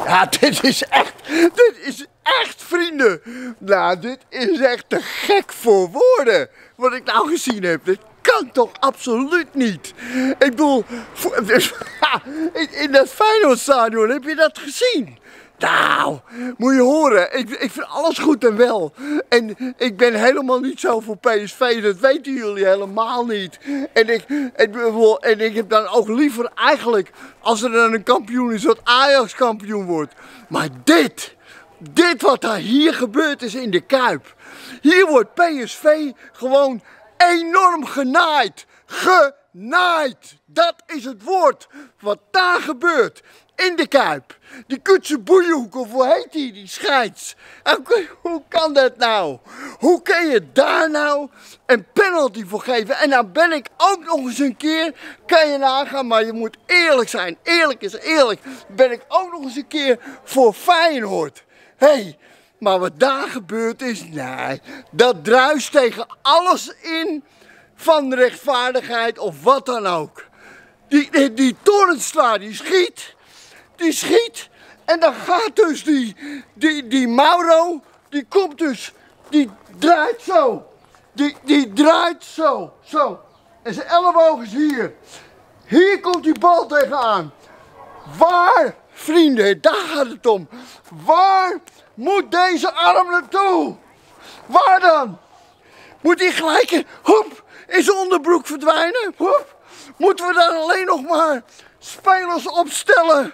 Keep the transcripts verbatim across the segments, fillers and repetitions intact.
Ja, dit is echt, dit is echt, vrienden. Nou, dit is echt te gek voor woorden. Wat ik nou gezien heb. Dit kan toch absoluut niet. Ik bedoel, in, in dat Feyenoordstadion, heb je dat gezien? Nou, moet je horen, ik, ik vind alles goed en wel. En ik ben helemaal niet zo voor P S V, dat weten jullie helemaal niet. En ik, en, en ik heb dan ook liever eigenlijk, als er dan een kampioen is, dat Ajax kampioen wordt. Maar dit, dit wat er hier gebeurd is in de Kuip. Hier wordt P S V gewoon enorm genaaid. Genaaid, dat is het woord wat daar gebeurt. In de Kuip. Die Kutsenboeiehoek, of hoe heet die, die scheids. Hoe kan dat nou? Hoe kun je daar nou een penalty voor geven? En dan ben ik ook nog eens een keer, kan je nagaan, maar je moet eerlijk zijn. Eerlijk is eerlijk. Ben ik ook nog eens een keer voor Feyenoord. Hé, hey, maar wat daar gebeurd is, nee, dat druist tegen alles in van rechtvaardigheid of wat dan ook. Die, die, die Torenstra, die schiet. Die schiet en dan gaat dus die, die, die Mauro, die komt dus, die draait zo. Die, die draait zo, zo. En zijn elleboog is hier. Hier komt die bal tegenaan. Waar, vrienden, daar gaat het om. Waar moet deze arm naartoe? Waar dan? Moet hij gelijk, hoep, in zijn onderbroek verdwijnen? Hoep. Moeten we dan alleen nog maar spelers opstellen?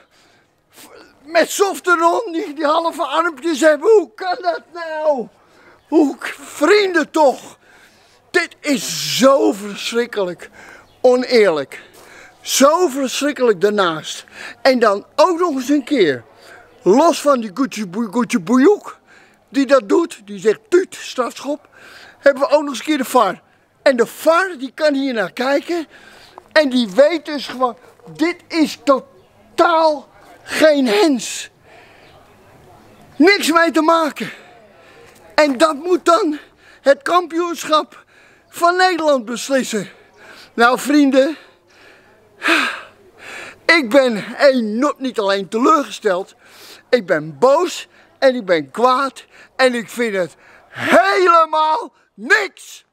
Met softenon, die, die halve armpjes hebben. Hoe kan dat nou? Hoe, vrienden toch. Dit is zo verschrikkelijk oneerlijk. Zo verschrikkelijk daarnaast. En dan ook nog eens een keer. Los van die Kutsenboeiehoek die dat doet. Die zegt tuut, strafschop. Hebben we ook nog eens een keer de V A R. En de V A R die kan hier naar kijken. En die weet dus gewoon. Dit is totaal geen hens. Niks mee te maken. En dat moet dan het kampioenschap van Nederland beslissen. Nou vrienden, ik ben enorm, niet alleen teleurgesteld, ik ben boos en ik ben kwaad en ik vind het helemaal niks.